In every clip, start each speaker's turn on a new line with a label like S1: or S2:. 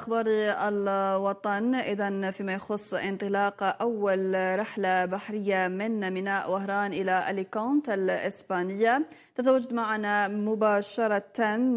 S1: أخبار الوطن إذن فيما يخص انطلاق أول رحلة بحرية من ميناء وهران إلى أليكانت الإسبانية. تتواجد معنا مباشرة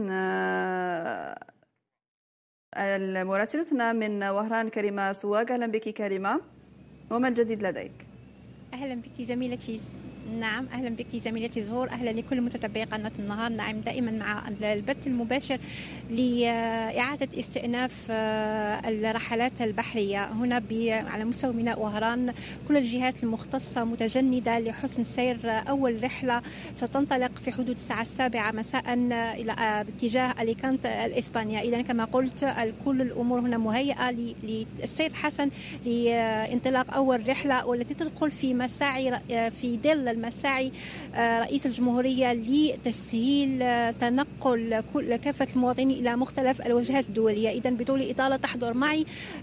S1: مراسلتنا من وهران كريمة سواق. أهلا بك كريمة، وما الجديد لديك؟
S2: أهلا بك زميلتي. نعم، أهلا بك زميلتي زهور، أهلا لكل متتبعي قناة النهار. نعم، دائما مع البث المباشر لإعادة استئناف الرحلات البحرية هنا على مستوى ميناء وهران. كل الجهات المختصة متجندة لحسن سير أول رحلة ستنطلق في حدود الساعة 7 مساء إلى باتجاه أليكانت الإسبانيا. إذا كما قلت كل الأمور هنا مهيئة للسير حسن لانطلاق أول رحلة، والتي تدخل في مساعي في ظل المساعي رئيس الجمهورية لتسهيل تنقل كافة المواطنين إلى مختلف الوجهات الدولية. إذن بدون إطالة تحضر معي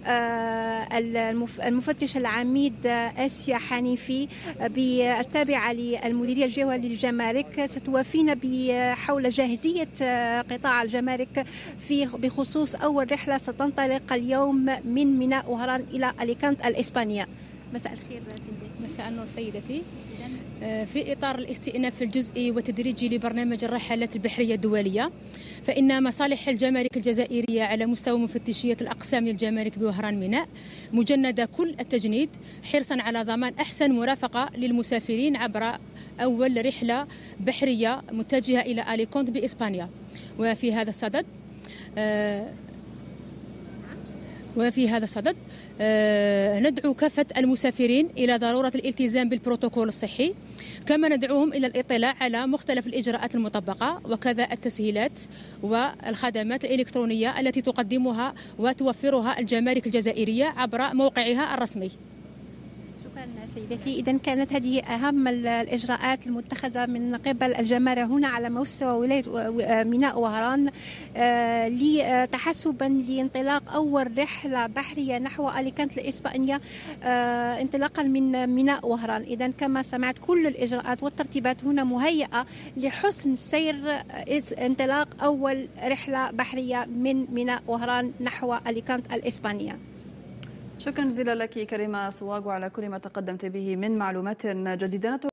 S2: المفتش العميد آسيا حنيفي التابعة للمديرية الجوية للجمارك، ستوافينا حول جاهزية قطاع الجمارك بخصوص أول رحلة ستنطلق اليوم من ميناء وهران إلى أليكانت الإسبانية. مساء الخير سيدتي.
S3: مساء النور سيدتي. في إطار الاستئناف الجزئي والتدريجي لبرنامج الرحلات البحرية الدولية، فإن مصالح الجمارك الجزائرية على مستوى مفتشية الأقسام الجمارك بوهران ميناء مجندة كل التجنيد حرصا على ضمان أحسن مرافقة للمسافرين عبر أول رحلة بحرية متجهة إلى أليكانت بإسبانيا. وفي هذا الصدد ندعو كافة المسافرين إلى ضرورة الالتزام بالبروتوكول الصحي، كما ندعوهم إلى الاطلاع على مختلف الإجراءات المطبقة وكذا التسهيلات والخدمات الإلكترونية التي تقدمها وتوفرها الجمارك الجزائرية عبر موقعها الرسمي.
S2: سيدتي، إذن كانت هذه أهم الإجراءات المتخذة من قبل الجمارة هنا على مستوى ولاية ميناء وهران تحسبا لانطلاق أول رحلة بحرية نحو أليكانت الإسبانية انطلاقا من ميناء وهران. إذن كما سمعت كل الإجراءات والترتيبات هنا مهيئة لحسن سير انطلاق أول رحلة بحرية من ميناء وهران نحو أليكانت الإسبانية.
S1: شكرا جزيلا لك كريمة سواق على كل ما تقدمت به من معلومات جديدة.